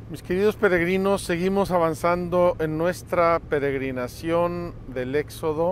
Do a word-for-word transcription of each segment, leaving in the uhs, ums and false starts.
Mis queridos peregrinos, seguimos avanzando en nuestra peregrinación del Éxodo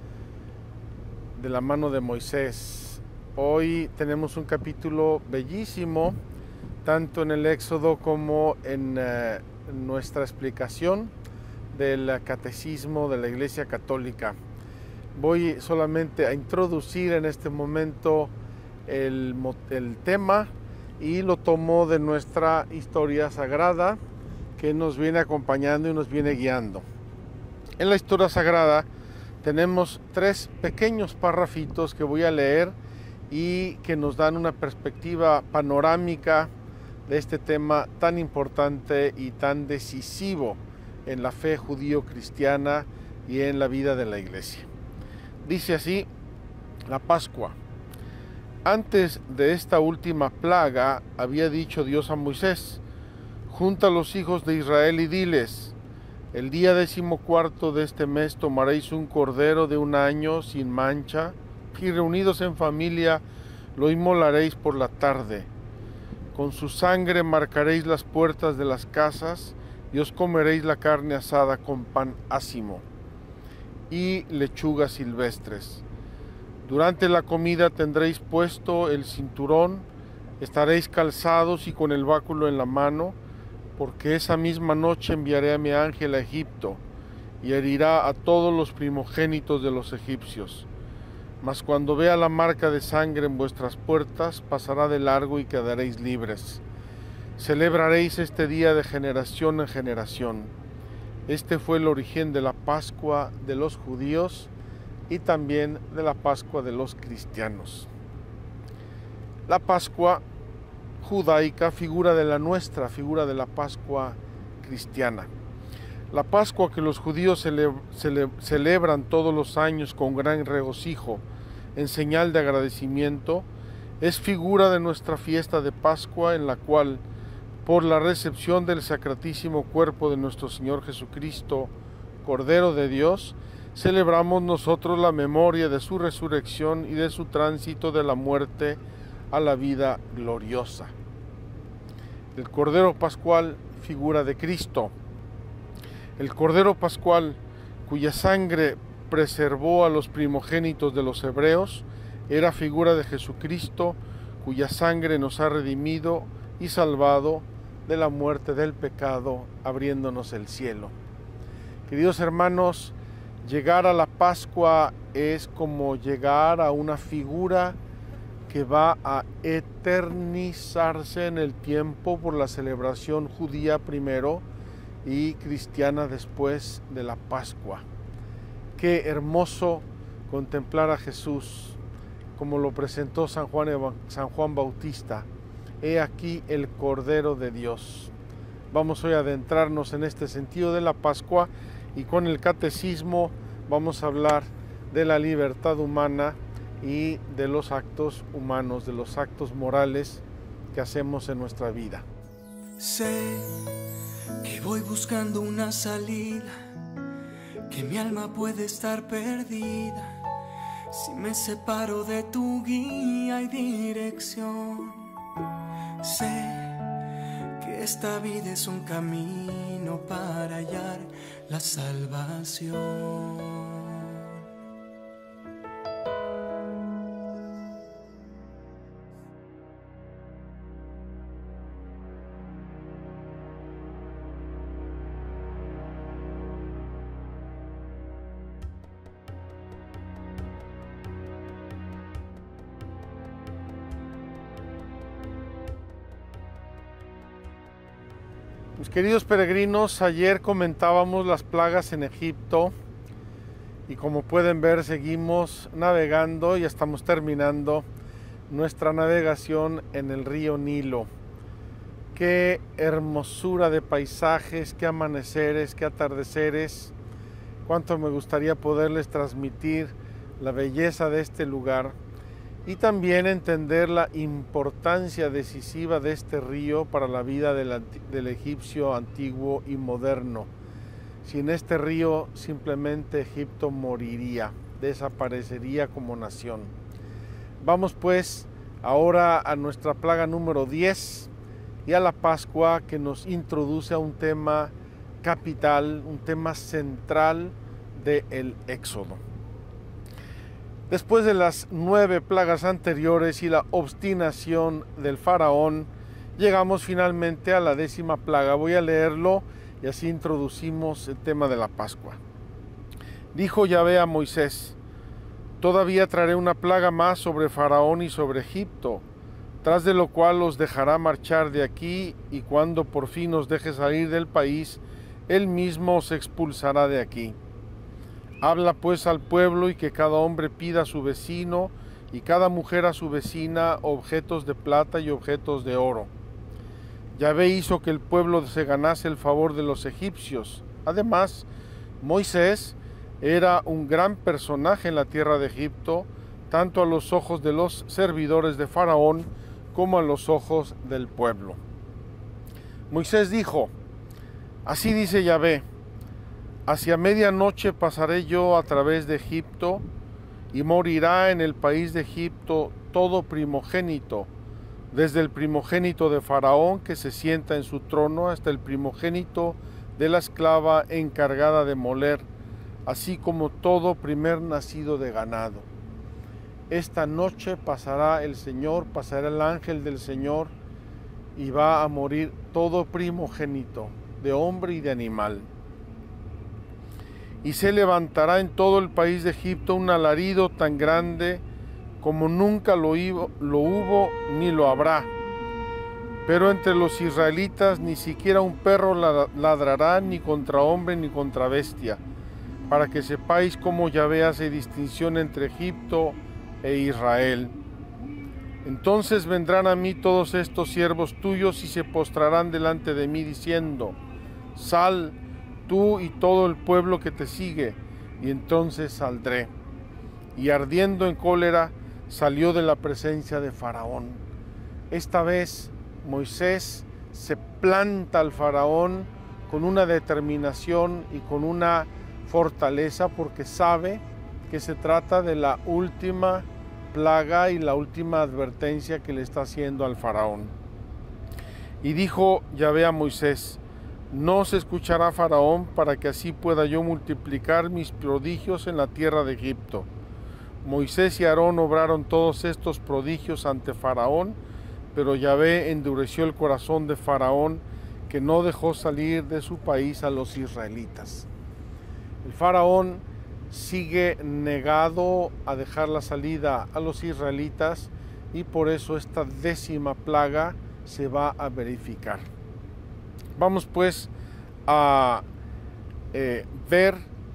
de la mano de Moisés. Hoy tenemos un capítulo bellísimo, tanto en el Éxodo como en eh, nuestra explicación del Catecismo de la Iglesia Católica. Voy solamente a introducir en este momento el, el tema y lo tomo de nuestra historia sagrada que nos viene acompañando y nos viene guiando. En la historia sagrada tenemos tres pequeños parrafitos que voy a leer y que nos dan una perspectiva panorámica de este tema tan importante y tan decisivo en la fe judío-cristiana y en la vida de la Iglesia. Dice así: la Pascua. Antes de esta última plaga, había dicho Dios a Moisés: junta a los hijos de Israel y diles: el día decimocuarto de este mes tomaréis un cordero de un año sin mancha, y reunidos en familia lo inmolaréis por la tarde. Con su sangre marcaréis las puertas de las casas, y os comeréis la carne asada con pan ácimo y lechugas silvestres. Durante la comida tendréis puesto el cinturón, estaréis calzados y con el báculo en la mano, porque esa misma noche enviaré a mi ángel a Egipto, y herirá a todos los primogénitos de los egipcios. Mas cuando vea la marca de sangre en vuestras puertas, pasará de largo y quedaréis libres. Celebraréis este día de generación en generación. Este fue el origen de la Pascua de los judíos y también de la Pascua de los cristianos. La Pascua judaica figura de la nuestra, figura de la Pascua cristiana. La Pascua que los judíos cele cele celebran todos los años con gran regocijo, en señal de agradecimiento, es figura de nuestra fiesta de Pascua, en la cual, por la recepción del sacratísimo cuerpo de nuestro Señor Jesucristo, Cordero de Dios, celebramos nosotros la memoria de su resurrección y de su tránsito de la muerte a la vida gloriosa. El Cordero Pascual, figura de Cristo. El Cordero Pascual, cuya sangre preservó a los primogénitos de los hebreos, era figura de Jesucristo, cuya sangre nos ha redimido y salvado de la muerte del pecado, abriéndonos el cielo. Queridos hermanos, llegar a la Pascua es como llegar a una figura que va a eternizarse en el tiempo por la celebración judía primero y cristiana después de la Pascua. Qué hermoso contemplar a Jesús como lo presentó San Juan, San Juan Bautista. He aquí el Cordero de Dios. Vamos hoy a adentrarnos en este sentido de la Pascua, y con el catecismo vamos a hablar de la libertad humana y de los actos humanos, de los actos morales que hacemos en nuestra vida. Sé que voy buscando una salida, que mi alma puede estar perdida si me separo de tu guía y dirección. Sé que esta vida es un camino para hallar la salvación. Mis queridos peregrinos, ayer comentábamos las plagas en Egipto y como pueden ver seguimos navegando y estamos terminando nuestra navegación en el río Nilo. Qué hermosura de paisajes, qué amaneceres, qué atardeceres. Cuánto me gustaría poderles transmitir la belleza de este lugar y también entender la importancia decisiva de este río para la vida del, del egipcio antiguo y moderno. Sin este río simplemente Egipto moriría, desaparecería como nación. Vamos pues ahora a nuestra plaga número diez, y a la Pascua, que nos introduce a un tema capital, un tema central del Éxodo. Después de las nueve plagas anteriores y la obstinación del faraón, llegamos finalmente a la décima plaga. Voy a leerlo y así introducimos el tema de la Pascua. Dijo Yahvé a Moisés: todavía traeré una plaga más sobre Faraón y sobre Egipto, tras de lo cual los dejará marchar de aquí, y cuando por fin os deje salir del país, él mismo os expulsará de aquí. Habla pues al pueblo, y que cada hombre pida a su vecino y cada mujer a su vecina objetos de plata y objetos de oro. Yahvé hizo que el pueblo se ganase el favor de los egipcios. Además, Moisés era un gran personaje en la tierra de Egipto, tanto a los ojos de los servidores de Faraón como a los ojos del pueblo. Moisés dijo: así dice Yahvé, hacia medianoche pasaré yo a través de Egipto, y morirá en el país de Egipto todo primogénito, desde el primogénito de Faraón que se sienta en su trono hasta el primogénito de la esclava encargada de moler, así como todo primer nacido de ganado. Esta noche pasará el Señor, pasará el ángel del Señor, y va a morir todo primogénito, de hombre y de animal. Y se levantará en todo el país de Egipto un alarido tan grande como nunca lo hubo ni lo habrá. Pero entre los israelitas ni siquiera un perro ladrará, ni contra hombre ni contra bestia, para que sepáis cómo Yahvé hace distinción entre Egipto e Israel. Entonces vendrán a mí todos estos siervos tuyos y se postrarán delante de mí diciendo: sal tú y todo el pueblo que te sigue. Y entonces saldré. Y ardiendo en cólera salió de la presencia de Faraón. Esta vez Moisés se planta al Faraón con una determinación y con una fortaleza, porque sabe que se trata de la última plaga y la última advertencia que le está haciendo al Faraón. Y dijo Yahvé a Moisés: no se escuchará Faraón, para que así pueda yo multiplicar mis prodigios en la tierra de Egipto. Moisés y Aarón obraron todos estos prodigios ante Faraón, pero Yahvé endureció el corazón de Faraón, que no dejó salir de su país a los israelitas. El Faraón sigue negado a dejar la salida a los israelitas, y por eso esta décima plaga se va a verificar. Vamos pues a eh, ver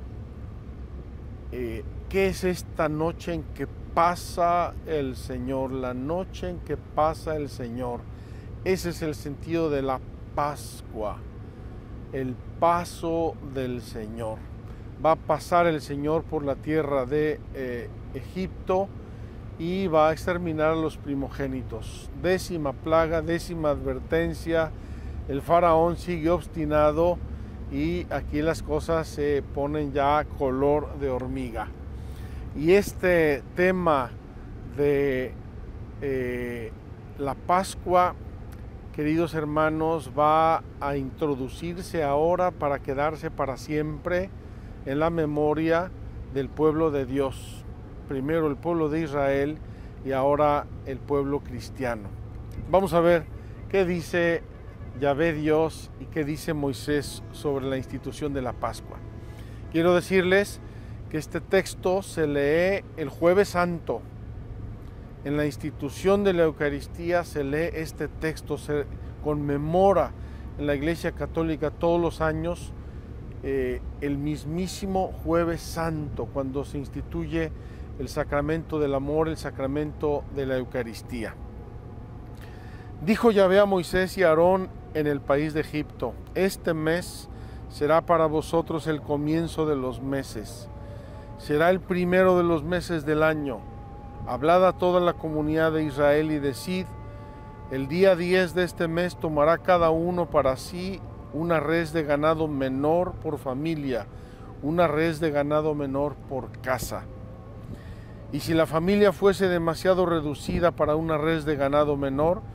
eh, qué es esta noche en que pasa el Señor, la noche en que pasa el Señor. Ese es el sentido de la Pascua, el paso del Señor. Va a pasar el Señor por la tierra de eh, Egipto y va a exterminar a los primogénitos. Décima plaga, décima advertencia. El faraón sigue obstinado y aquí las cosas se ponen ya color de hormiga. Y este tema de eh, la Pascua, queridos hermanos, va a introducirse ahora para quedarse para siempre en la memoria del pueblo de Dios. Primero el pueblo de Israel y ahora el pueblo cristiano. Vamos a ver qué dice Yahvé Dios y qué dice Moisés sobre la institución de la Pascua. Quiero decirles que este texto se lee el Jueves Santo. En la institución de la Eucaristía se lee este texto, se conmemora en la Iglesia Católica todos los años eh, el mismísimo Jueves Santo, cuando se instituye el sacramento del amor, el sacramento de la Eucaristía. Dijo Yahvé a Moisés y a Aarón en el país de Egipto: este mes será para vosotros el comienzo de los meses, será el primero de los meses del año. Hablad a toda la comunidad de Israel y decid: el día diez de este mes tomará cada uno para sí una res de ganado menor por familia, una res de ganado menor por casa. Y si la familia fuese demasiado reducida para una res de ganado menor,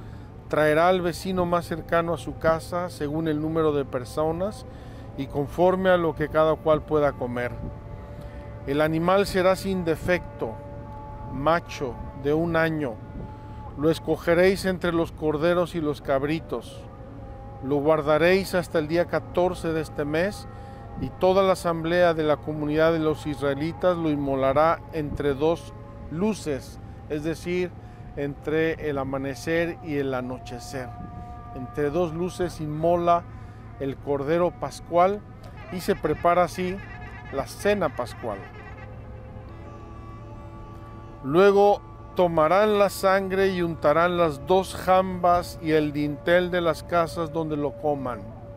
traerá al vecino más cercano a su casa según el número de personas y conforme a lo que cada cual pueda comer. El animal será sin defecto, macho, de un año. Lo escogeréis entre los corderos y los cabritos. Lo guardaréis hasta el día catorce de este mes, y toda la asamblea de la comunidad de los israelitas lo inmolará entre dos luces, es decir, entre el amanecer y el anochecer. Entre dos luces inmola el cordero pascual y se prepara así la cena pascual. Luego tomarán la sangre y untarán las dos jambas y el dintel de las casas donde lo coman.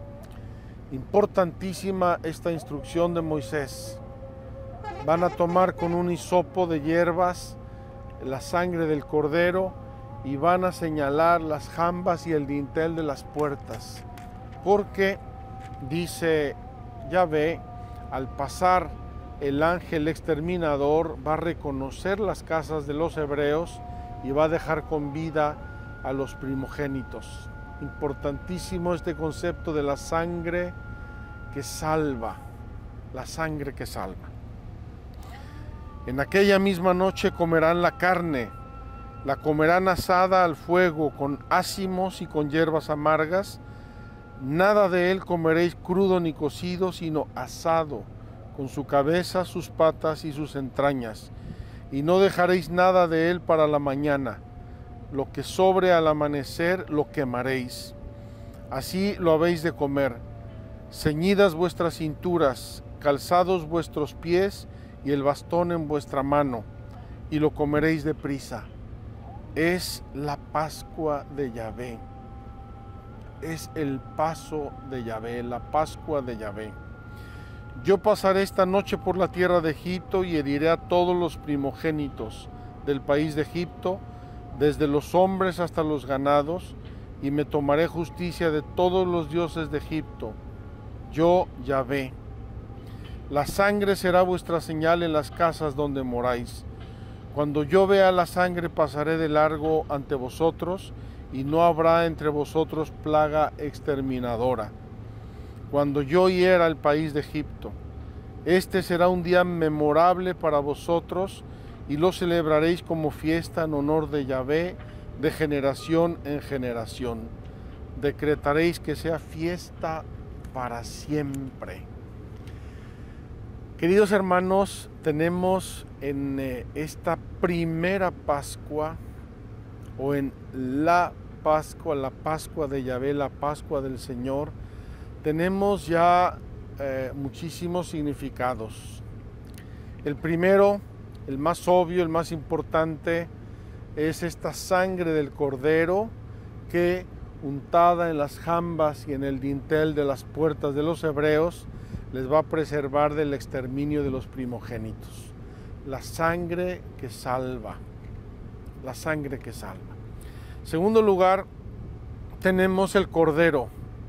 Importantísima esta instrucción de Moisés. Van a tomar con un hisopo de hierbas la sangre del cordero y van a señalar las jambas y el dintel de las puertas, porque dice Yahvé, al pasar el ángel exterminador va a reconocer las casas de los hebreos y va a dejar con vida a los primogénitos. Importantísimo este concepto de la sangre que salva, la sangre que salva. En aquella misma noche comerán la carne, la comerán asada al fuego con ázimos y con hierbas amargas. Nada de él comeréis crudo ni cocido, sino asado, con su cabeza, sus patas y sus entrañas. Y no dejaréis nada de él para la mañana. Lo que sobre al amanecer lo quemaréis. Así lo habéis de comer. Ceñidas vuestras cinturas, calzados vuestros pies y el bastón en vuestra mano, y lo comeréis deprisa. Es la Pascua de Yahvé. Es el paso de Yahvé, la Pascua de Yahvé. Yo pasaré esta noche por la tierra de Egipto y heriré a todos los primogénitos del país de Egipto, desde los hombres hasta los ganados, y me tomaré justicia de todos los dioses de Egipto. Yo, Yahvé. La sangre será vuestra señal en las casas donde moráis. Cuando yo vea la sangre pasaré de largo ante vosotros, y no habrá entre vosotros plaga exterminadora. Cuando yo hiera el país de Egipto, este será un día memorable para vosotros, y lo celebraréis como fiesta en honor de Yahvé, de generación en generación. Decretaréis que sea fiesta para siempre. Queridos hermanos, tenemos en eh, esta primera Pascua, o en la Pascua, la Pascua de Yahvé, la Pascua del Señor, tenemos ya eh, muchísimos significados. El primero, el más obvio, el más importante, es esta sangre del cordero que, untada en las jambas y en el dintel de las puertas de los hebreos, les va a preservar del exterminio de los primogénitos. La sangre que salva, la sangre que salva. En segundo lugar, tenemos el cordero,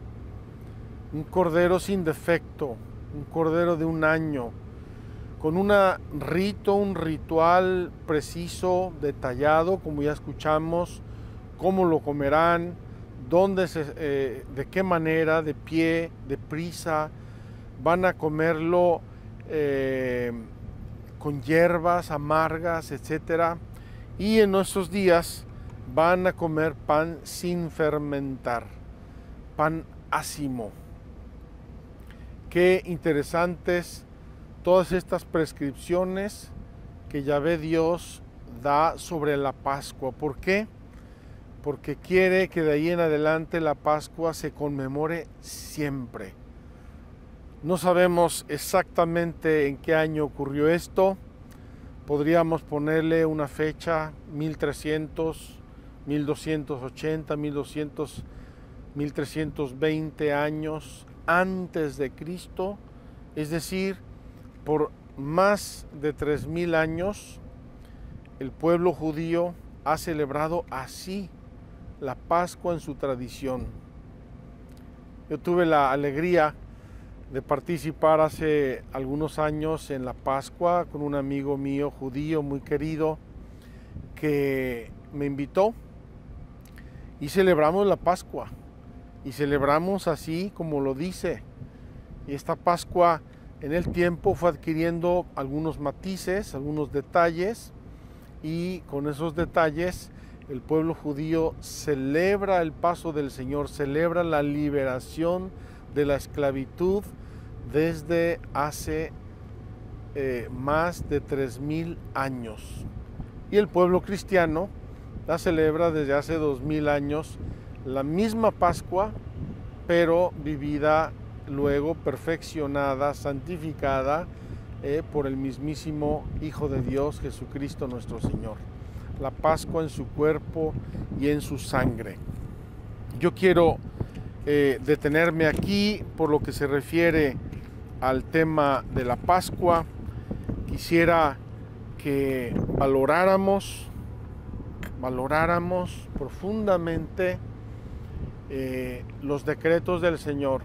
un cordero sin defecto, un cordero de un año, con un rito, un ritual preciso, detallado, como ya escuchamos, cómo lo comerán, dónde se, eh, de qué manera, de pie, de prisa. Van a comerlo eh, con hierbas amargas, etcétera. Y en nuestros días van a comer pan sin fermentar, pan ácimo. Qué interesantes todas estas prescripciones que Yahvé Dios da sobre la Pascua. ¿Por qué? Porque quiere que de ahí en adelante la Pascua se conmemore siempre. No sabemos exactamente en qué año ocurrió esto. Podríamos ponerle una fecha, mil trescientos, mil doscientos ochenta, mil doscientos, mil trescientos veinte años antes de Cristo. Es decir, por más de tres mil años, el pueblo judío ha celebrado así la Pascua en su tradición. Yo tuve la alegría de participar hace algunos años en la Pascua con un amigo mío judío muy querido que me invitó, y celebramos la Pascua, y celebramos así como lo dice. Y esta Pascua en el tiempo fue adquiriendo algunos matices, algunos detalles, y con esos detalles el pueblo judío celebra el paso del Señor, celebra la liberación de la esclavitud desde hace eh, más de tres mil años. Y el pueblo cristiano la celebra desde hace dos mil años, la misma Pascua, pero vivida luego, perfeccionada, santificada eh, por el mismísimo Hijo de Dios, Jesucristo nuestro Señor. La Pascua en su cuerpo y en su sangre. Yo quiero eh, detenerme aquí por lo que se refiere al tema de la Pascua. Quisiera que valoráramos, valoráramos profundamente eh, los decretos del Señor,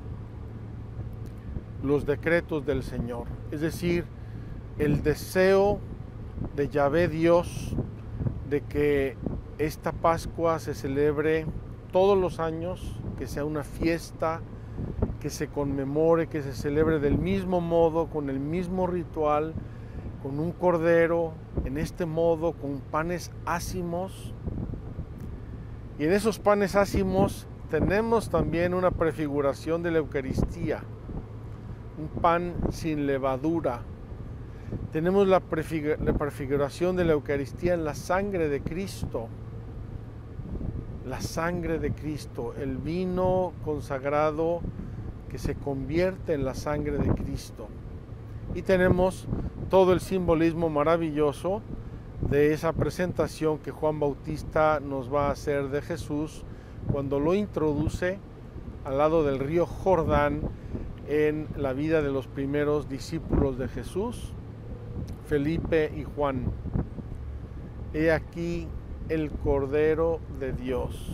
los decretos del Señor, es decir, el deseo de Yahvé Dios de que esta Pascua se celebre todos los años, que sea una fiesta, que se conmemore, que se celebre del mismo modo, con el mismo ritual, con un cordero, en este modo, con panes ácimos. Y en esos panes ácimos tenemos también una prefiguración de la Eucaristía, un pan sin levadura. Tenemos la prefiguración de la Eucaristía en la sangre de Cristo, la sangre de Cristo, el vino consagrado que se convierte en la sangre de Cristo. Y tenemos todo el simbolismo maravilloso de esa presentación que Juan Bautista nos va a hacer de Jesús cuando lo introduce al lado del río Jordán en la vida de los primeros discípulos de Jesús, Felipe y Juan. He aquí el Cordero de Dios.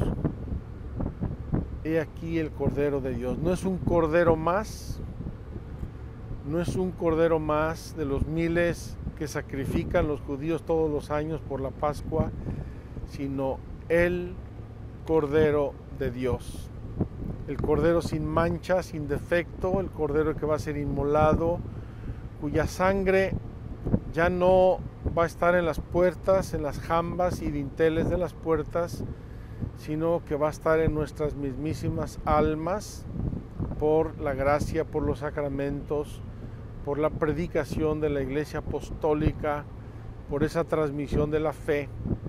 He aquí el Cordero de Dios. No es un cordero más, no es un cordero más de los miles que sacrifican los judíos todos los años por la Pascua, sino el Cordero de Dios. El Cordero sin mancha, sin defecto, el Cordero que va a ser inmolado, cuya sangre ya no va a estar en las puertas, en las jambas y dinteles de las puertas, sino que va a estar en nuestras mismísimas almas por la gracia, por los sacramentos, por la predicación de la Iglesia Apostólica, por esa transmisión de la fe.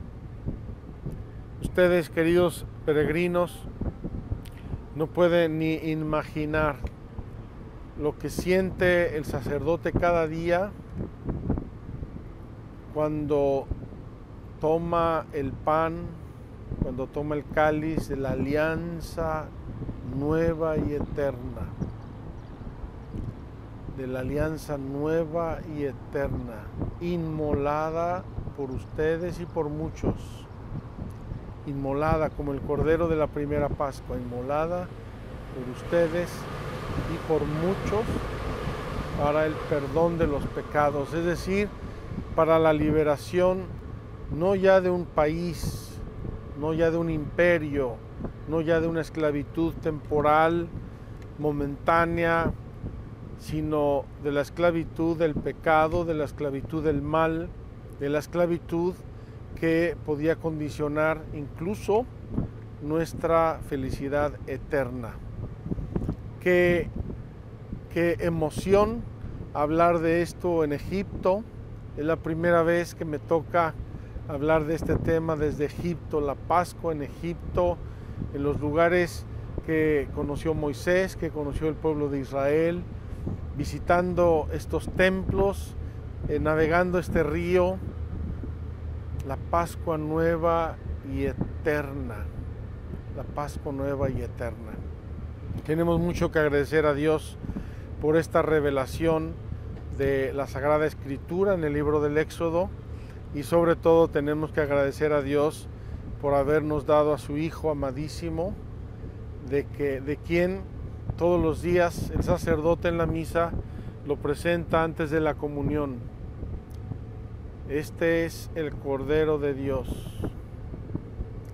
Ustedes, queridos peregrinos, no pueden ni imaginar lo que siente el sacerdote cada día cuando toma el pan, cuando toma el cáliz de la alianza nueva y eterna, de la alianza nueva y eterna, inmolada por ustedes y por muchos, inmolada como el Cordero de la primera Pascua, inmolada por ustedes y por muchos para el perdón de los pecados, es decir, para la liberación no ya de un país, no ya de un imperio, no ya de una esclavitud temporal, momentánea, sino de la esclavitud del pecado, de la esclavitud del mal, de la esclavitud que podía condicionar incluso nuestra felicidad eterna. Qué, qué emoción hablar de esto en Egipto. Es la primera vez que me toca hablar de este tema desde Egipto, la Pascua en Egipto, en los lugares que conoció Moisés, que conoció el pueblo de Israel, visitando estos templos, eh, navegando este río, la Pascua nueva y eterna, la Pascua nueva y eterna. Tenemos mucho que agradecer a Dios por esta revelación de la Sagrada Escritura en el libro del Éxodo, y sobre todo tenemos que agradecer a Dios por habernos dado a su Hijo amadísimo, de, que, de quien todos los días el sacerdote en la misa lo presenta antes de la comunión. Este es el Cordero de Dios.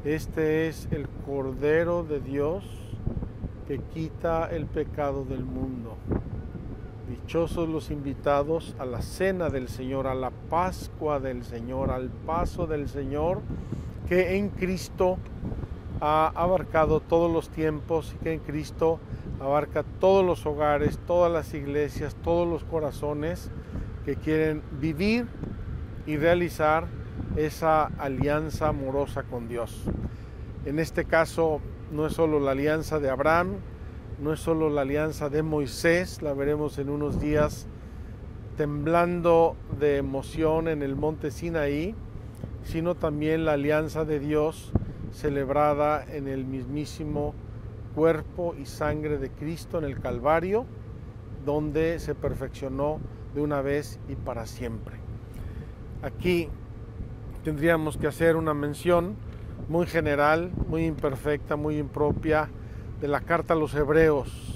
Este es el Cordero de Dios que quita el pecado del mundo. Dichosos los invitados a la cena del Señor, a la Pascua del Señor, al paso del Señor, que en Cristo ha abarcado todos los tiempos y que en Cristo abarca todos los hogares, todas las iglesias, todos los corazones que quieren vivir y realizar esa alianza amorosa con Dios. En este caso no es solo la alianza de Abraham, no es solo la alianza de Moisés, la veremos en unos días temblando de emoción en el monte Sinaí, sino también la alianza de Dios celebrada en el mismísimo cuerpo y sangre de Cristo en el Calvario, donde se perfeccionó de una vez y para siempre. Aquí tendríamos que hacer una mención muy general, muy imperfecta, muy impropia de la carta a los Hebreos.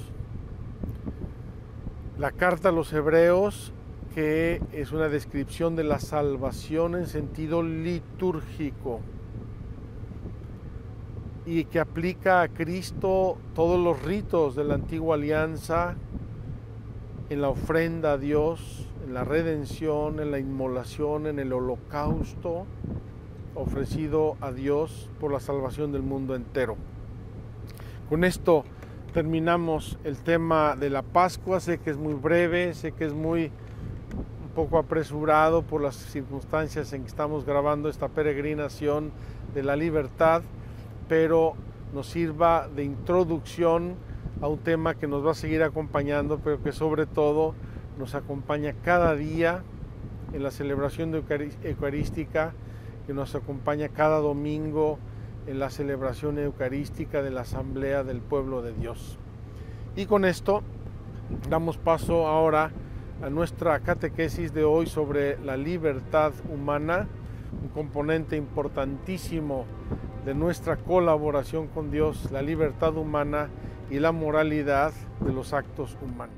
La carta a los Hebreos, que es una descripción de la salvación en sentido litúrgico y que aplica a Cristo todos los ritos de la antigua alianza en la ofrenda a Dios, en la redención, en la inmolación, en el holocausto ofrecido a Dios por la salvación del mundo entero. Con esto terminamos el tema de la Pascua. Sé que es muy breve, sé que es muy un poco apresurado por las circunstancias en que estamos grabando esta peregrinación de la libertad, pero nos sirva de introducción a un tema que nos va a seguir acompañando, pero que sobre todo nos acompaña cada día en la celebración eucarística, que nos acompaña cada domingo en la celebración eucarística de la Asamblea del Pueblo de Dios. Y con esto damos paso ahora a nuestra catequesis de hoy sobre la libertad humana, un componente importantísimo de nuestra colaboración con Dios, la libertad humana y la moralidad de los actos humanos.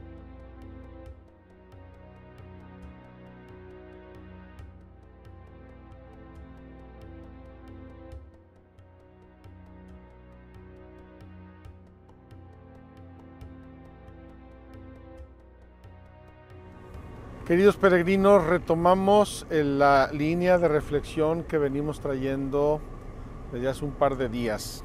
Queridos peregrinos, retomamos la línea de reflexión que venimos trayendo desde hace un par de días.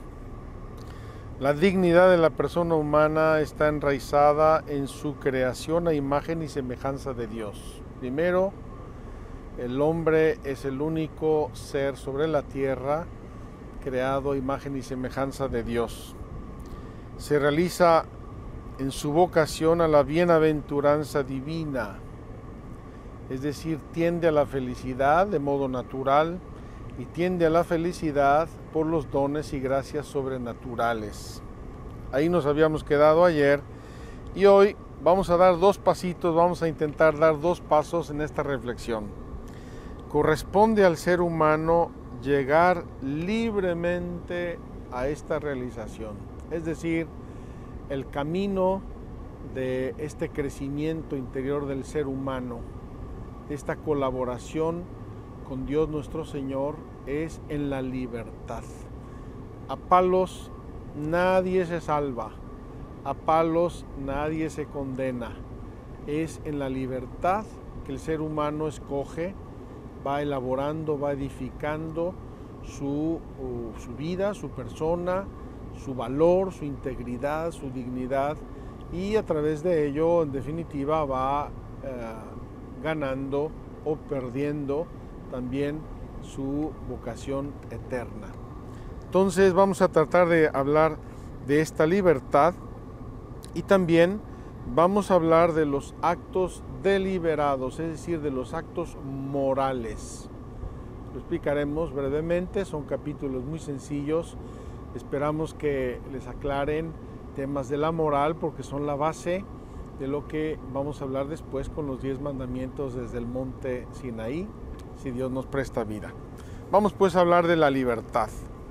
La dignidad de la persona humana está enraizada en su creación a imagen y semejanza de Dios. Primero, el hombre es el único ser sobre la tierra creado a imagen y semejanza de Dios. Se realiza en su vocación a la bienaventuranza divina, es decir, tiende a la felicidad de modo natural y tiende a la felicidad por los dones y gracias sobrenaturales. Ahí nos habíamos quedado ayer y hoy vamos a dar dos pasitos, vamos a intentar dar dos pasos en esta reflexión. Corresponde al ser humano llegar libremente a esta realización, es decir, el camino de este crecimiento interior del ser humano, esta colaboración con Dios nuestro Señor, es en la libertad. A palos nadie se salva, a palos nadie se condena. Es en la libertad que el ser humano escoge, va elaborando, va edificando su, su vida, su persona, su valor, su integridad, su dignidad, y a través de ello, en definitiva, va eh, ganando o perdiendo también su vocación eterna. Entonces vamos a tratar de hablar de esta libertad y también vamos a hablar de los actos deliberados, es decir, de los actos morales. Lo explicaremos brevemente, son capítulos muy sencillos, esperamos que les aclaren temas de la moral porque son la base de lo que vamos a hablar después con los diez mandamientos desde el monte Sinaí, si Dios nos presta vida. Vamos pues a hablar de la libertad.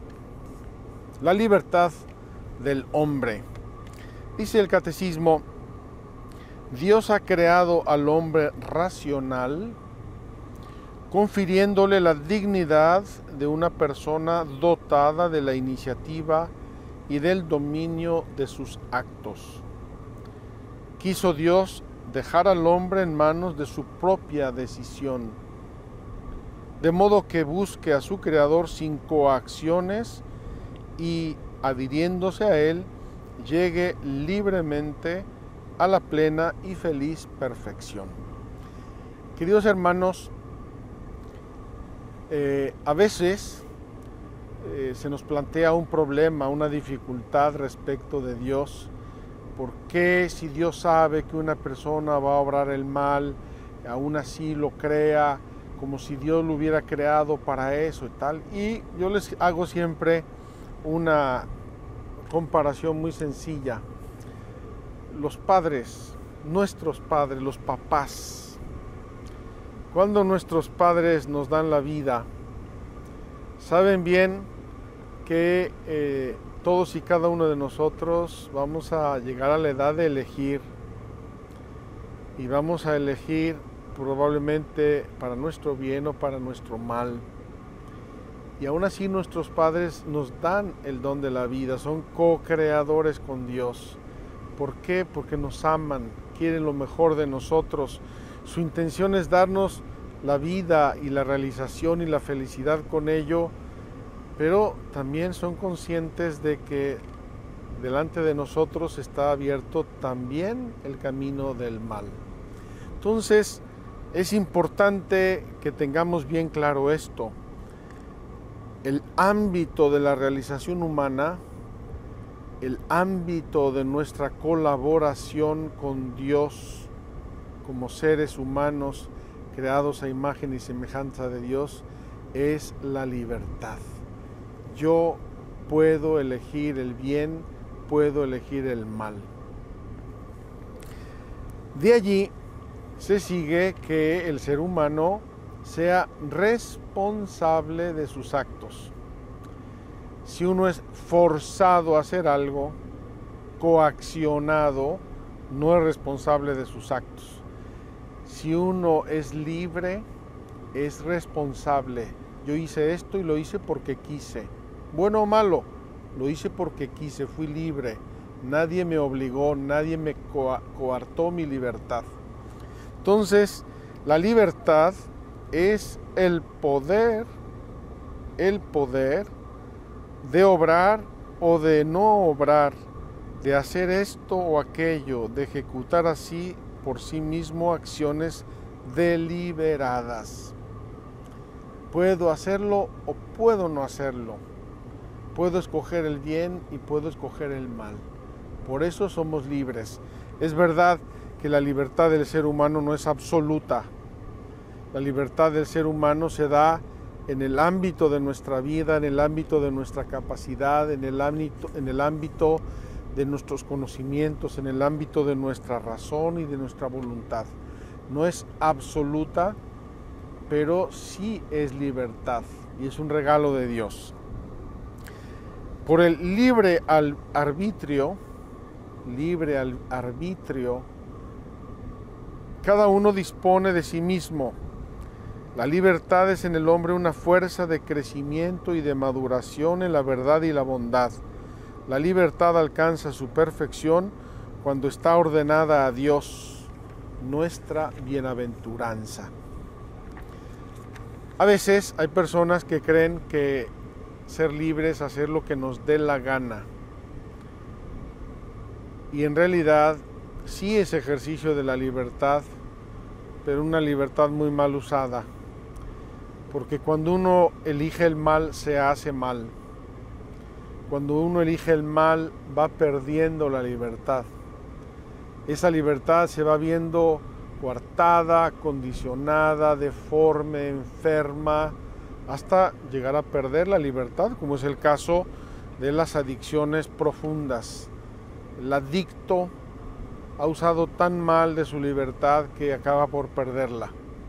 La libertad del hombre. Dice el catecismo: Dios ha creado al hombre racional confiriéndole la dignidad de una persona dotada de la iniciativa y del dominio de sus actos. Quiso Dios dejar al hombre en manos de su propia decisión, de modo que busque a su Creador sin coacciones y, adhiriéndose a Él, llegue libremente a la plena y feliz perfección. Queridos hermanos, eh, a veces eh, se nos plantea un problema, una dificultad respecto de Dios. ¿Por qué, si Dios sabe que una persona va a obrar el mal, aún así lo crea, como si Dios lo hubiera creado para eso y tal? Y yo les hago siempre una comparación muy sencilla. Los padres, nuestros padres, los papás, cuando nuestros padres nos dan la vida, saben bien que eh, todos y cada uno de nosotros vamos a llegar a la edad de elegir, y vamos a elegir probablemente para nuestro bien o para nuestro mal. Y aún así nuestros padres nos dan el don de la vida, son co-creadores con Dios. ¿Por qué? Porque nos aman, quieren lo mejor de nosotros. Su intención es darnos la vida y la realización y la felicidad con ello, pero también son conscientes de que delante de nosotros está abierto también el camino del mal. Entonces, es importante que tengamos bien claro esto. El ámbito de la realización humana, el ámbito de nuestra colaboración con Dios como seres humanos creados a imagen y semejanza de Dios, es la libertad. Yo puedo elegir el bien, puedo elegir el mal. De allí se sigue que el ser humano sea responsable de sus actos. Si uno es forzado a hacer algo, coaccionado, no es responsable de sus actos. Si uno es libre, es responsable. Yo hice esto y lo hice porque quise. Bueno o malo, lo hice porque quise, fui libre. Nadie me obligó, nadie me coartó mi libertad. Entonces, la libertad es el poder, el poder de obrar o de no obrar, de hacer esto o aquello, de ejecutar así por sí mismo acciones deliberadas. Puedo hacerlo o puedo no hacerlo. Puedo escoger el bien y puedo escoger el mal. Por eso somos libres. Es verdad que la libertad del ser humano no es absoluta. La libertad del ser humano se da en el ámbito de nuestra vida, en el ámbito de nuestra capacidad, en el ámbito, en el ámbito de nuestros conocimientos, en el ámbito de nuestra razón y de nuestra voluntad. No es absoluta, pero sí es libertad y es un regalo de Dios. Por el libre arbitrio, libre arbitrio, cada uno dispone de sí mismo. La libertad es en el hombre una fuerza de crecimiento y de maduración en la verdad y la bondad. La libertad alcanza su perfección cuando está ordenada a Dios, nuestra bienaventuranza. A veces hay personas que creen que ser libres es hacer lo que nos dé la gana. Y en realidad sí es ejercicio de la libertad, pero una libertad muy mal usada. Porque cuando uno elige el mal, se hace mal. Cuando uno elige el mal, va perdiendo la libertad. Esa libertad se va viendo coartada, condicionada, deforme, enferma, hasta llegar a perder la libertad, como es el caso de las adicciones profundas. El adicto ha usado tan mal de su libertad que acaba por perderla.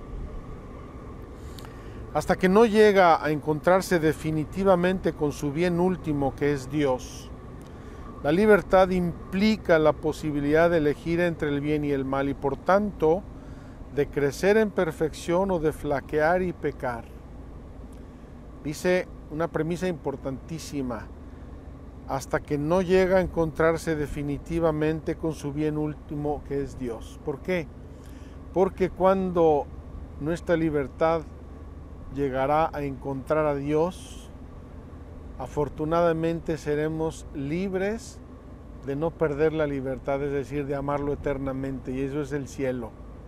Hasta que no llega a encontrarse definitivamente con su bien último, que es Dios. La libertad implica la posibilidad de elegir entre el bien y el mal y por tanto de crecer en perfección o de flaquear y pecar. Dice una premisa importantísima: hasta que no llega a encontrarse definitivamente con su bien último, que es Dios. ¿Por qué? Porque cuando nuestra libertad llegará a encontrar a Dios, afortunadamente seremos libres de no perder la libertad, es decir, de amarlo eternamente, y eso es el cielo.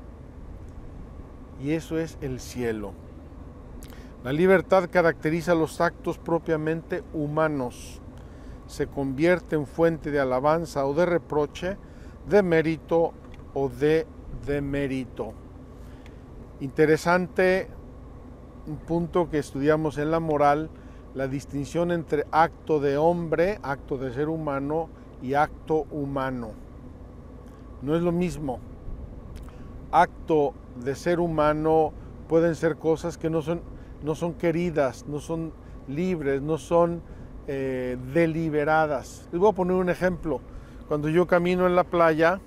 Y eso es el cielo. La libertad caracteriza los actos propiamente humanos. Se convierte en fuente de alabanza o de reproche, de mérito o de demérito. Interesante un punto que estudiamos en la moral, la distinción entre acto de hombre, acto de ser humano, y acto humano. No es lo mismo. Acto de ser humano pueden ser cosas que no son, no son queridas, no son libres, no son eh, deliberadas. Les voy a poner un ejemplo. Cuando yo camino en la playa,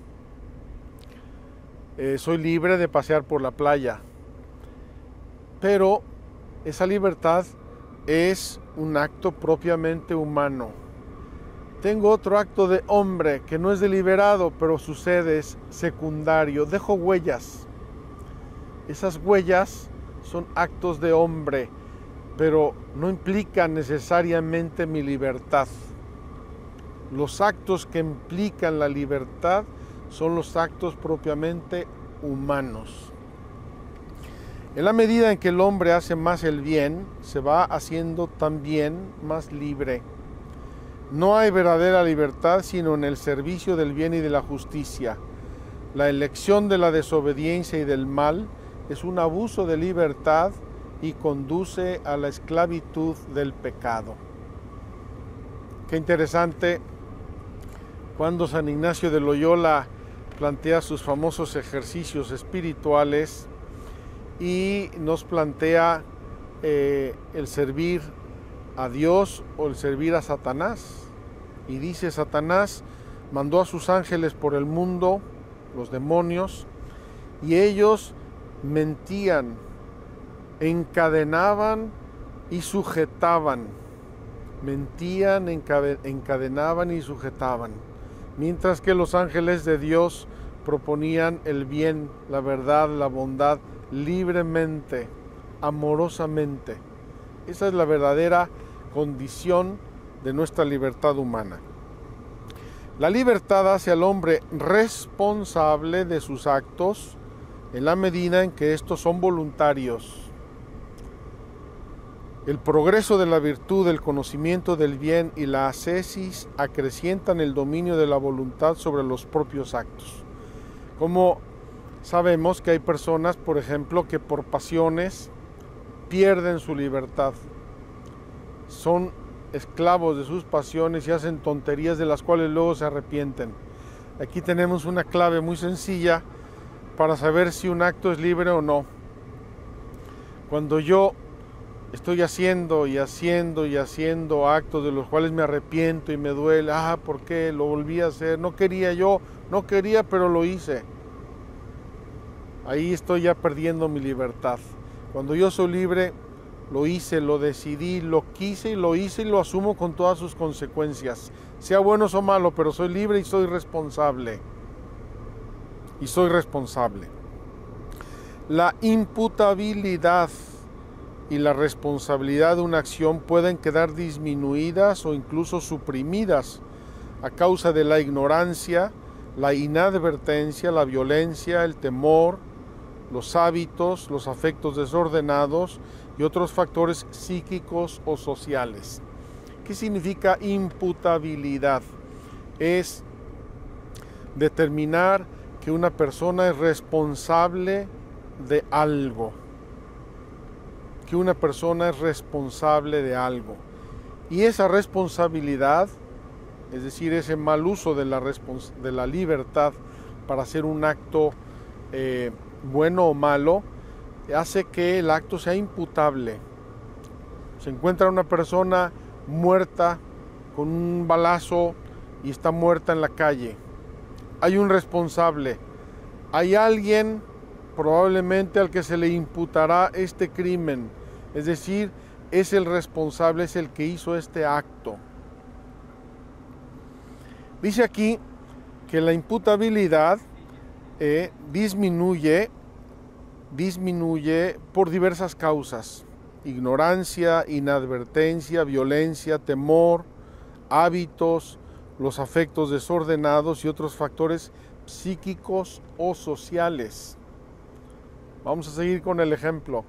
eh, soy libre de pasear por la playa, pero esa libertad es un acto propiamente humano. Tengo otro acto de hombre que no es deliberado, pero sucede, es secundario. Dejo huellas. Esas huellas son actos de hombre, pero no implican necesariamente mi libertad. Los actos que implican la libertad son los actos propiamente humanos. En la medida en que el hombre hace más el bien, se va haciendo también más libre. No hay verdadera libertad sino en el servicio del bien y de la justicia. La elección de la desobediencia y del mal es un abuso de libertad y conduce a la esclavitud del pecado. Qué interesante cuando San Ignacio de Loyola plantea sus famosos ejercicios espirituales y nos plantea eh, el servir a Dios o el servir a Satanás. Y dice: Satanás mandó a sus ángeles por el mundo, los demonios, y ellos mentían, encadenaban y sujetaban. Mentían, encadenaban y sujetaban. Mientras que los ángeles de Dios proponían el bien, la verdad, la bondad, libremente, amorosamente. Esa es la verdadera condición de nuestra libertad humana. La libertad hace al hombre responsable de sus actos en la medida en que estos son voluntarios. El progreso de la virtud, el conocimiento del bien y la ascesis acrecientan el dominio de la voluntad sobre los propios actos. Como sabemos que hay personas, por ejemplo, que por pasiones pierden su libertad. Son esclavos de sus pasiones y hacen tonterías de las cuales luego se arrepienten. Aquí tenemos una clave muy sencilla para saber si un acto es libre o no. Cuando yo estoy haciendo y haciendo y haciendo actos de los cuales me arrepiento y me duele, ah, ¿por qué? Lo volví a hacer, no quería yo, no quería, pero lo hice. Ahí estoy ya perdiendo mi libertad. Cuando yo soy libre, lo hice, lo decidí, lo quise y lo hice y lo asumo con todas sus consecuencias. Sea bueno o malo, pero soy libre y soy responsable. Y soy responsable. La imputabilidad y la responsabilidad de una acción pueden quedar disminuidas o incluso suprimidas a causa de la ignorancia, la inadvertencia, la violencia, el temor, los hábitos, los afectos desordenados y otros factores psíquicos o sociales. ¿Qué significa imputabilidad? Es determinar que una persona es responsable de algo. Que una persona es responsable de algo. Y esa responsabilidad, es decir, ese mal uso de la, de la libertad para hacer un acto eh, bueno o malo, hace que el acto sea imputable. Se encuentra una persona muerta con un balazo y está muerta en la calle. Hay un responsable. Hay alguien probablemente al que se le imputará este crimen, es decir, es el responsable, es el que hizo este acto. Dice aquí que la imputabilidad eh, disminuye, disminuye por diversas causas: ignorancia, inadvertencia, violencia, temor, hábitos, los afectos desordenados y otros factores psíquicos o sociales. Vamos a seguir con el ejemplo.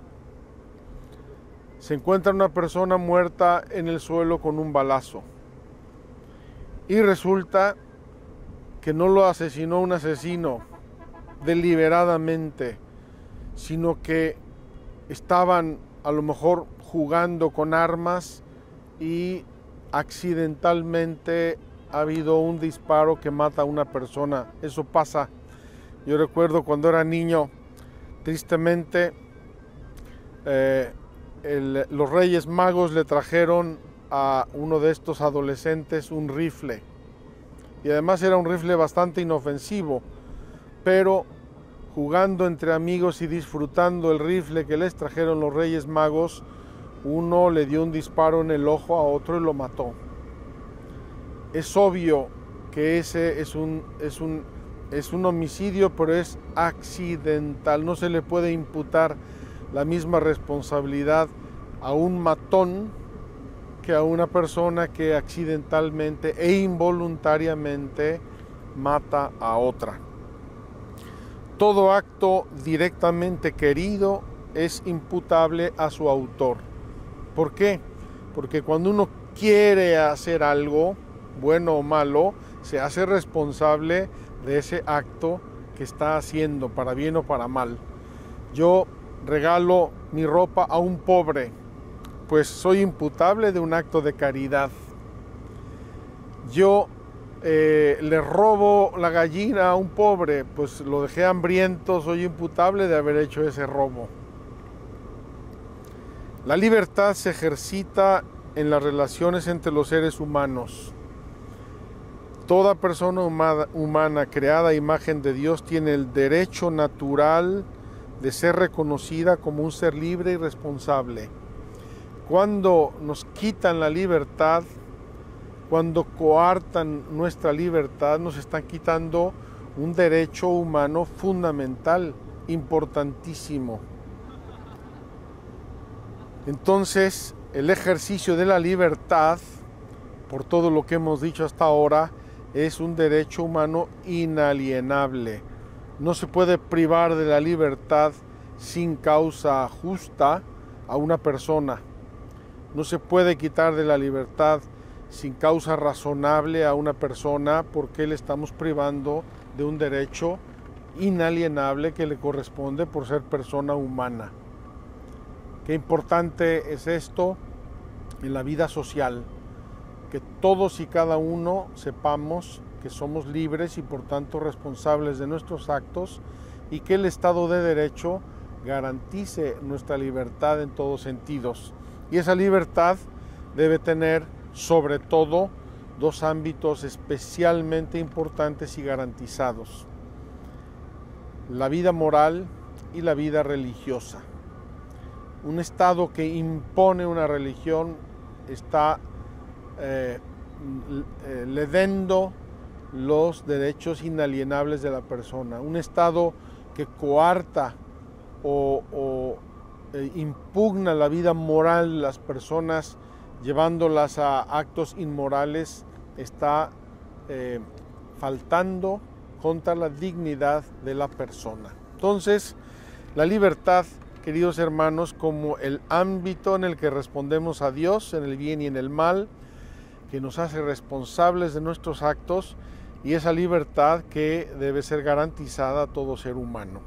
Se encuentra una persona muerta en el suelo con un balazo y resulta que no lo asesinó un asesino deliberadamente, sino que estaban a lo mejor jugando con armas y accidentalmente ha habido un disparo que mata a una persona. Eso pasa. Yo recuerdo cuando era niño, tristemente, eh, el, los Reyes Magos le trajeron a uno de estos adolescentes un rifle. Y además era un rifle bastante inofensivo, pero jugando entre amigos y disfrutando el rifle que les trajeron los Reyes Magos, uno le dio un disparo en el ojo a otro y lo mató. Es obvio que ese es un, es un, es un homicidio, pero es accidental. No se le puede imputar la misma responsabilidad a un matón que a una persona que accidentalmente e involuntariamente mata a otra. Todo acto directamente querido es imputable a su autor. ¿Por qué? Porque cuando uno quiere hacer algo, bueno o malo, se hace responsable de ese acto que está haciendo, para bien o para mal. Yo regalo mi ropa a un pobre, pues soy imputable de un acto de caridad. Yo eh, le robo la gallina a un pobre, pues lo dejé hambriento, soy imputable de haber hecho ese robo. La libertad se ejercita en las relaciones entre los seres humanos. Toda persona humana, humana creada a imagen de Dios tiene el derecho natural de ser reconocida como un ser libre y responsable. Cuando nos quitan la libertad, cuando coartan nuestra libertad, nos están quitando un derecho humano fundamental, importantísimo. Entonces, el ejercicio de la libertad, por todo lo que hemos dicho hasta ahora, es un derecho humano inalienable. No se puede privar de la libertad sin causa justa a una persona. No se puede quitar de la libertad sin causa razonable a una persona, porque le estamos privando de un derecho inalienable que le corresponde por ser persona humana. Qué importante es esto en la vida social, que todos y cada uno sepamos que somos libres y por tanto responsables de nuestros actos, y que el Estado de Derecho garantice nuestra libertad en todos sentidos. Y esa libertad debe tener sobre todo dos ámbitos especialmente importantes y garantizados: la vida moral y la vida religiosa. Un Estado que impone una religión está eh, leyendo los derechos inalienables de la persona. Un Estado que coarta o, o eh, impugna la vida moral de las personas, llevándolas a actos inmorales, está eh, faltando contra la dignidad de la persona. Entonces, la libertad, queridos hermanos, como el ámbito en el que respondemos a Dios en el bien y en el mal, que nos hace responsables de nuestros actos, y esa libertad que debe ser garantizada a todo ser humano.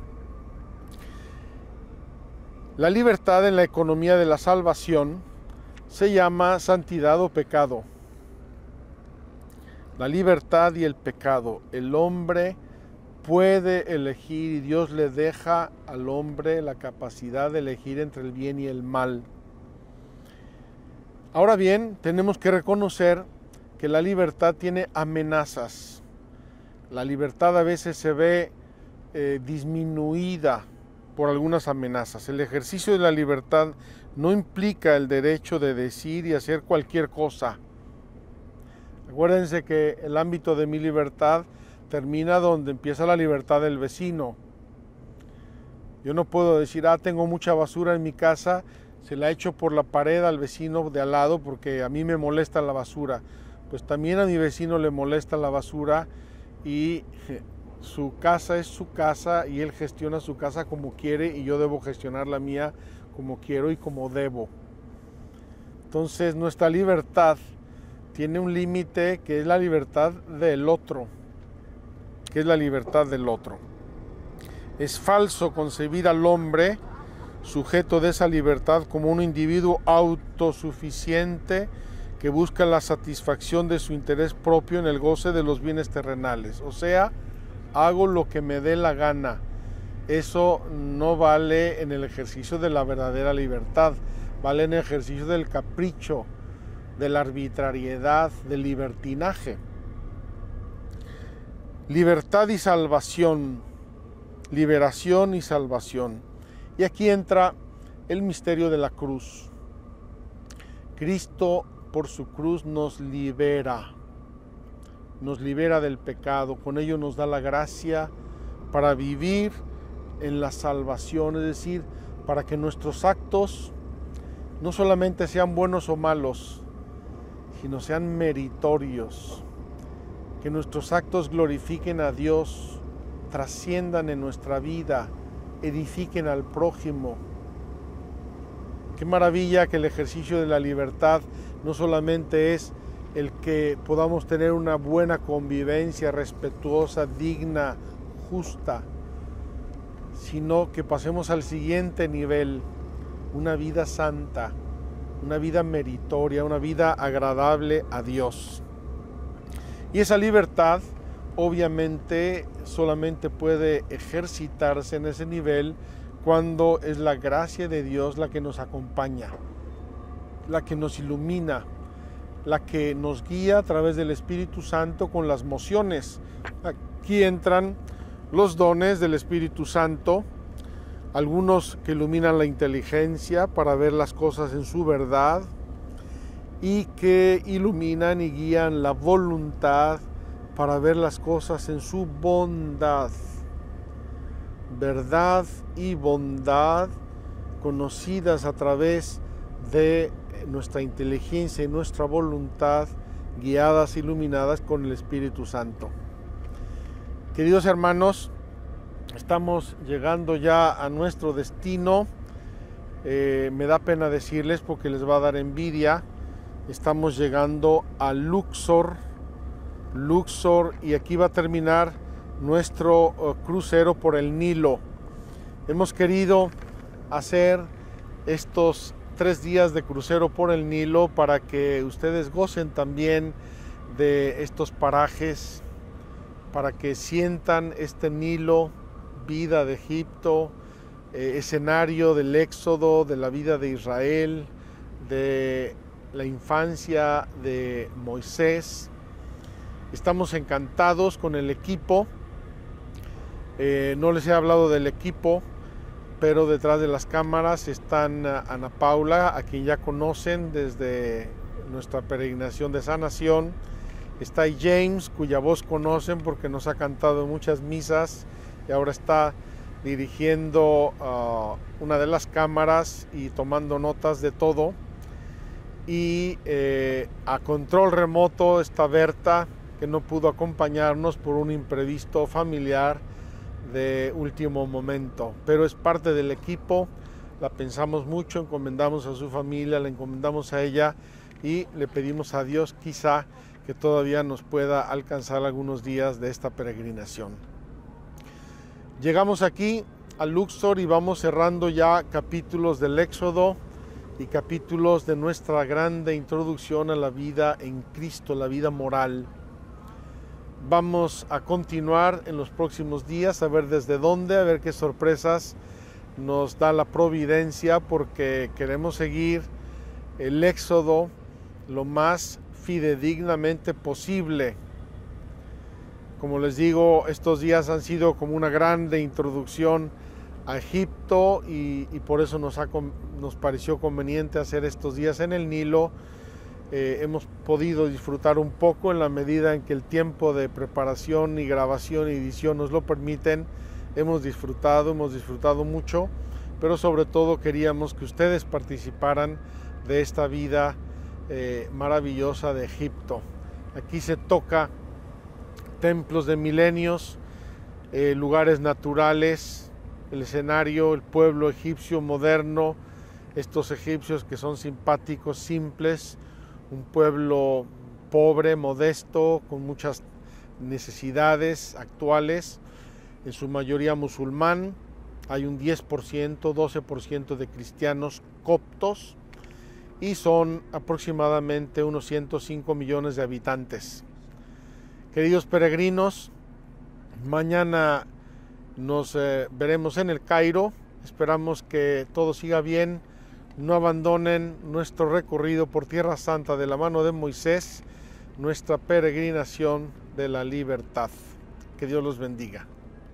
La libertad en la economía de la salvación se llama santidad o pecado. La libertad y el pecado. El hombre puede elegir, y Dios le deja al hombre la capacidad de elegir entre el bien y el mal. Ahora bien, tenemos que reconocer que la libertad tiene amenazas. La libertad a veces se ve eh, disminuida por algunas amenazas. El ejercicio de la libertad no implica el derecho de decir y hacer cualquier cosa. Acuérdense que el ámbito de mi libertad termina donde empieza la libertad del vecino. Yo no puedo decir, ah, tengo mucha basura en mi casa, se la echo por la pared al vecino de al lado porque a mí me molesta la basura. Pues también a mi vecino le molesta la basura y su casa es su casa y él gestiona su casa como quiere y yo debo gestionar la mía como quiero y como debo. Entonces nuestra libertad tiene un límite que es la libertad del otro, que es la libertad del otro. Es falso concebir al hombre sujeto de esa libertad como un individuo autosuficiente que busca la satisfacción de su interés propio en el goce de los bienes terrenales. O sea, hago lo que me dé la gana. Eso no vale en el ejercicio de la verdadera libertad, vale en el ejercicio del capricho, de la arbitrariedad, del libertinaje. Libertad y salvación, liberación y salvación. Y aquí entra el misterio de la cruz. Cristo por su cruz nos libera, nos libera del pecado, con ello nos da la gracia para vivir en la salvación, es decir, para que nuestros actos no solamente sean buenos o malos, sino sean meritorios, que nuestros actos glorifiquen a Dios, trasciendan en nuestra vida, edifiquen al prójimo. Qué maravilla que el ejercicio de la libertad no solamente es el que podamos tener una buena convivencia respetuosa, digna, justa, sino que pasemos al siguiente nivel, una vida santa, una vida meritoria, una vida agradable a Dios. Y esa libertad obviamente solamente puede ejercitarse en ese nivel cuando es la gracia de Dios la que nos acompaña, la que nos ilumina, la que nos guía a través del Espíritu Santo con las mociones. Aquí entran los dones del Espíritu Santo, algunos que iluminan la inteligencia para ver las cosas en su verdad y que iluminan y guían la voluntad para ver las cosas en su bondad. Verdad y bondad conocidas a través de nuestra inteligencia y nuestra voluntad, guiadas, iluminadas con el Espíritu Santo. Queridos hermanos, estamos llegando ya a nuestro destino. Eh, me da pena decirles porque les va a dar envidia. Estamos llegando a Luxor, Luxor, y aquí va a terminar nuestro uh, crucero por el Nilo. Hemos querido hacer estos tres días de crucero por el Nilo para que ustedes gocen también de estos parajes, para que sientan este Nilo, vida de Egipto, eh, escenario del éxodo, de la vida de Israel, de la infancia de Moisés. Estamos encantados con el equipo. Eh, no les he hablado del equipo, pero detrás de las cámaras están Ana Paula, a quien ya conocen desde nuestra peregrinación de sanación. Está James, cuya voz conocen porque nos ha cantado en muchas misas y ahora está dirigiendo uh, una de las cámaras y tomando notas de todo. Y eh, a control remoto está Berta, que no pudo acompañarnos por un imprevisto familiar de último momento, pero es parte del equipo. La pensamos mucho, encomendamos a su familia, la encomendamos a ella y le pedimos a Dios quizá que todavía nos pueda alcanzar algunos días de esta peregrinación. Llegamos aquí a Luxor y vamos cerrando ya capítulos del Éxodo y capítulos de nuestra grande introducción a la vida en Cristo, la vida moral. Vamos a continuar en los próximos días, a ver desde dónde, a ver qué sorpresas nos da la providencia, porque queremos seguir el Éxodo lo más fidedignamente posible. Como les digo, estos días han sido como una grande introducción a Egipto y, y por eso nos, ha, nos pareció conveniente hacer estos días en el Nilo. Eh, hemos podido disfrutar un poco en la medida en que el tiempo de preparación y grabación y edición nos lo permiten. Hemos disfrutado, hemos disfrutado mucho, pero sobre todo queríamos que ustedes participaran de esta vida eh, maravillosa de Egipto. Aquí se toca templos de milenios, eh, lugares naturales, el escenario, el pueblo egipcio moderno, estos egipcios que son simpáticos, simples, un pueblo pobre, modesto, con muchas necesidades actuales, en su mayoría musulmán. Hay un diez por ciento, doce por ciento de cristianos coptos y son aproximadamente unos ciento cinco millones de habitantes. Queridos peregrinos, mañana nos eh, veremos en el Cairo. Esperamos que todo siga bien. No abandonen nuestro recorrido por Tierra Santa de la mano de Moisés, nuestra peregrinación de la libertad. Que Dios los bendiga.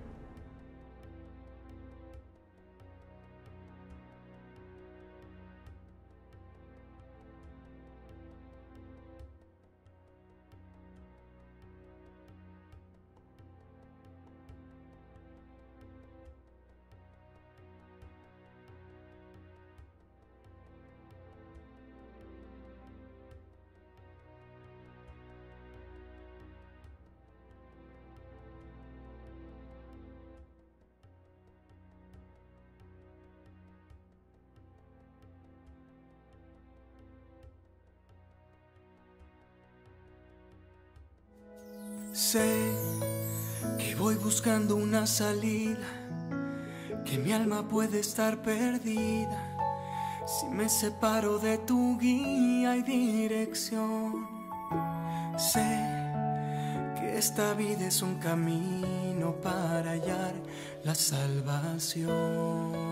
Sé que voy buscando una salida, que mi alma puede estar perdida si me separo de tu guía y dirección. Sé que esta vida es un camino para hallar la salvación.